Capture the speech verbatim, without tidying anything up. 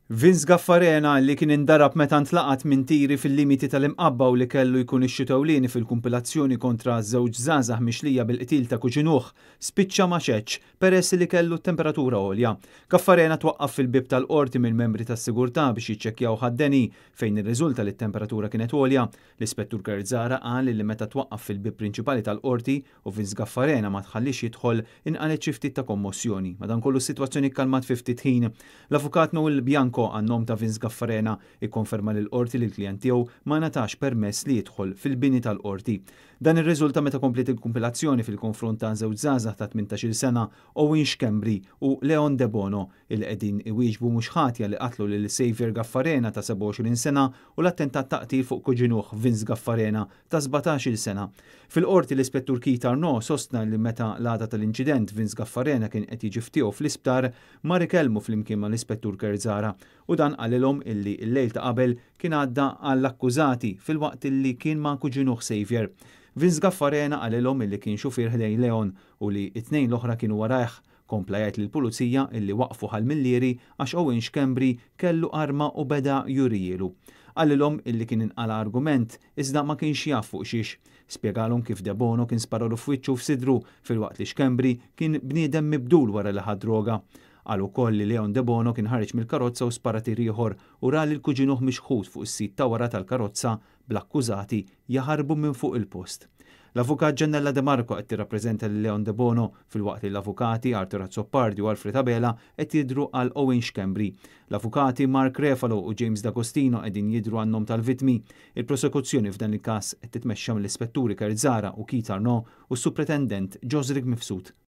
Vince Gaffarena li kien indarab meta ntlaqat minn tiri fil-limiti tal-imqabba u li kellu jkun ix-xitewlieni fil-kumpilazzjoni kontra żewġ żgħażagħ mixlija bil-qtil ta' kuġinuh spiċċa ma xeċ peress li kellu temperatura għolja. Gaffarena twaqqaf fil-bib tal-qorti mill-membri tas-sigurtà biex jiċċekkjaw ħaddeni fejn irriżulta li t-temperatura kienet għolja. L-Ispettur Kerżara qal li meta twaqqaf fil-bib prinċipali tal-qorti u Vince Gaffarena ma tħallix jidħol inqalet xi ftit ta' kommozzjoni. Madankollu s-sitwazzjoni kkalmat fi ftit ħin. L-avukat Noel Bianco għannom ta' Vince Gaffarena ikkonferma li l-qorti li l-klient tiegħu ma natax permess li jidħol fil-bini tal-qorti. Dan ir-riżulta meta komplet il-kumpilazzjoni fil-konfront ta' żewġ żgħażagħ ta' tmintax-il sena Owen Schembri u Leon De Bono il qegħdin iwieġbu mhux ħatja li qatlu lil Xavier Gaffarena ta' seba' u għoxrin sena u l-attentat ta' qtil fuq kuġinuh Vince Gaffarena ta' sbatax-il sena. Fil-qorti l-Ispettur Keith Arnaud sostna li meta l-għada tal-inċident Vince Gaffarena kien qed jiġi ftieħu fl-isptar mar ikellmu flimkien mal-Ispettur Kerżara u dan qalilhom illi l-lejl ta' qabel kien għadda għall-akkużati fil-waqt illi kien ma' kuġinuh Xavier. Vince Gaffarena qalilhom illi kien xufier ħdej Leon u li t-tnejn l-oħra kienu warajh. Kompla jgħid lill-pulizija illi waqfu ħall-Millieri għax Owen Schembri kellu arma u beda jurijielu. Qalilhom illi kien inqala argument iżda ma kienx jaf fuq xiex. Spjegalhom kif De Bono kien spararu f'wiċċu f'sidru filwaqt li Schembri kien bniedem mibdul wara li ħad droga. Qal ukoll li Leon De Bono kien ħareġ mill-karozza u spara tir ieħor u ra li l-kuġinuh mixħud fuq is-sit ta' wara tal-karozza bl-akkużati jaħarbu minn fuq il-post. L-avukat Giannella De Marco qed tirrappreżenta lil Leon De Bono filwaqt li l-avukati Arthur Azzopardi u Alfred Abela qed jidhru għal Owen Schembri. L-avukati Mark Refalo u James D'Agostino qegħdin jidhru għan-nom tal-vittmi. Il-prosekuzzjoni f'dan il-każ qed titmexxa mill-Ispetturi Kerżara u Keith Arnaud u s-Supretendent Josric Mifsud.